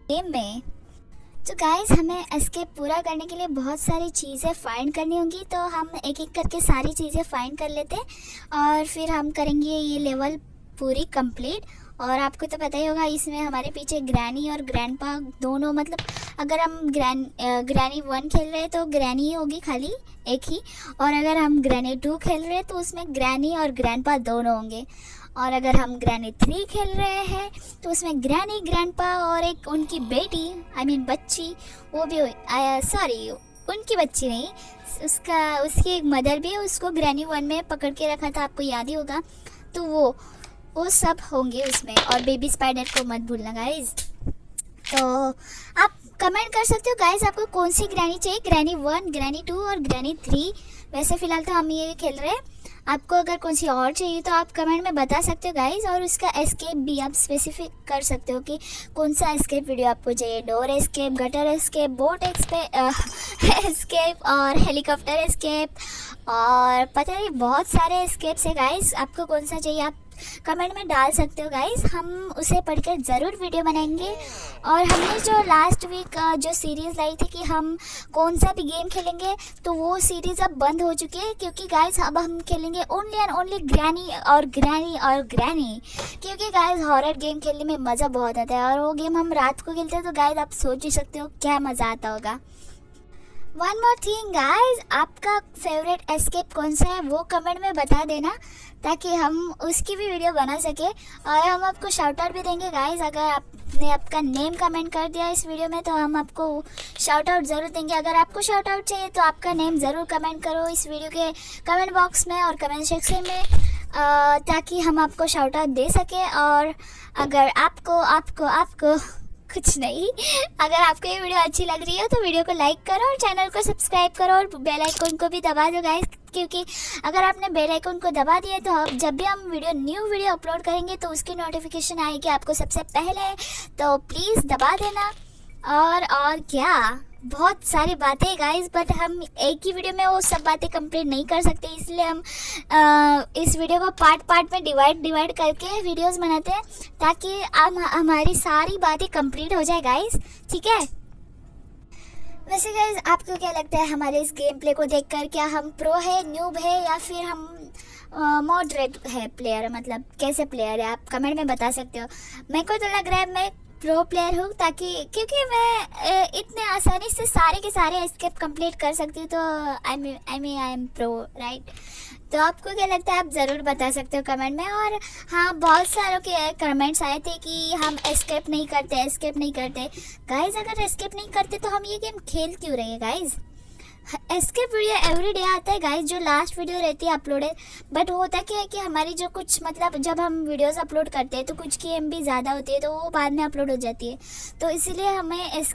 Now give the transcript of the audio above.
Game में। तो guys हमें एस्केप पूरा करने के लिए बहुत सारी चीज़ें फाइंड करनी होंगी, तो हम एक एक करके सारी चीज़ें फाइंड कर लेते हैं और फिर हम करेंगे ये लेवल पूरी कंप्लीट। और आपको तो पता ही होगा इसमें हमारे पीछे ग्रैनी और ग्रैंडपा दोनों, मतलब अगर हम ग्रैनी 1 खेल रहे हैं तो ग्रैनी ही होगी खाली एक ही, और अगर हम ग्रैनी 2 खेल रहे हैं तो उसमें ग्रैनी और ग्रैंडपा दोनों होंगे, और अगर हम ग्रैनी 3 खेल रहे हैं तो उसमें ग्रैनी ग्रैंडपा और एक उनकी बेटी बच्ची, वो भी सॉरी उनकी बच्ची नहीं, उसकी एक मदर भी है, उसको ग्रैनी 1 में पकड़ के रखा था, आपको याद ही होगा। तो वो सब होंगे उसमें, और बेबी स्पाइडर को मत भूलना गाइज। तो आप कमेंट कर सकते हो गाइज आपको कौन सी ग्रैनी चाहिए, ग्रैनी 1, ग्रैनी 2 और ग्रैनी 3। वैसे फ़िलहाल तो हम ये खेल रहे हैं, आपको अगर कौन सी और चाहिए तो आप कमेंट में बता सकते हो गाइज। और उसका एस्केप भी आप स्पेसिफिक कर सकते हो कि कौन सा एस्केप वीडियो आपको चाहिए, door escape, gutter escape, boat escape और हेलीकॉप्टर एस्केप, और पता नहीं बहुत सारे एस्केप्स है गाइज। आपको कौन सा चाहिए आप कमेंट में डाल सकते हो गाइज, हम उसे पढ़कर ज़रूर वीडियो बनाएंगे। और हमने जो लास्ट वीक जो सीरीज़ लाई थी कि हम कौन सा भी गेम खेलेंगे, तो वो सीरीज़ अब बंद हो चुकी है, क्योंकि गाइज अब हम खेलेंगे ओनली एंड ओनली ग्रैनी और ग्रैनी और ग्रैनी। क्योंकि गाइज हॉरर गेम खेलने में मज़ा बहुत आता है, और वो गेम हम रात को खेलते हैं, तो गाइज आप सोच ही सकते हो क्या मज़ा आता होगा। वन मोर थिंग गाइज, आपका फेवरेट एस्केप कौन सा है वो कमेंट में बता देना, ताकि हम उसकी भी वीडियो बना सके, और हम आपको शाउट आउट भी देंगे गाइज। अगर आपने आपका नेम कमेंट कर दिया इस वीडियो में तो हम आपको शाउट आउट ज़रूर देंगे। अगर आपको शाउट आउट चाहिए तो आपका नेम ज़रूर कमेंट करो इस वीडियो के कमेंट बॉक्स में और कमेंट सेक्शन में, ताकि हम आपको शाउट आउट दे सकें। और अगर आपको कुछ नहीं, अगर आपको ये वीडियो अच्छी लग रही है तो वीडियो को लाइक करो और चैनल को सब्सक्राइब करो और बेल आइकन को भी दबा दो गाइस, क्योंकि अगर आपने बेल आइकन को दबा दिया तो जब भी हम न्यू वीडियो अपलोड करेंगे तो उसकी नोटिफिकेशन आएगी आपको सबसे पहले, तो प्लीज़ दबा देना। और क्या, बहुत सारी बातें गाइस, बट हम एक ही वीडियो में वो सब बातें कंप्लीट नहीं कर सकते, इसलिए हम इस वीडियो को पार्ट में डिवाइड करके वीडियोस बनाते हैं, ताकि हमारी सारी बातें कंप्लीट हो जाए गाइस, ठीक है। वैसे गाइस आपको क्या लगता है हमारे इस गेम प्ले को देखकर, क्या हम प्रो है, न्यूब है, या फिर हम मॉडरेट है प्लेयर, मतलब कैसे प्लेयर है, आप कमेंट में बता सकते हो। मेरे को तो लग रहा है मैं प्रो प्लेयर हूँ, क्योंकि मैं इतने आसानी से सारे के सारे एस्केप कंप्लीट कर सकती हूँ, तो आई एम प्रो राइट। तो आपको क्या लगता है आप ज़रूर बता सकते हो कमेंट में। और हाँ, बहुत सारों के कमेंट्स आए थे कि हम एस्केप नहीं करते गाइज। अगर एस्केप नहीं करते तो हम ये गेम खेल क्यों रहे हैं गाइज। एस्केप वीडियो एवरीडे आता है गाइज, जो लास्ट वीडियो रहती है अपलोडेड, बट होता क्या है कि हमारी जो कुछ, मतलब जब हम वीडियोस अपलोड करते हैं तो कुछ की MB ज़्यादा होती है, तो वो बाद में अपलोड हो जाती है, तो इसीलिए हमें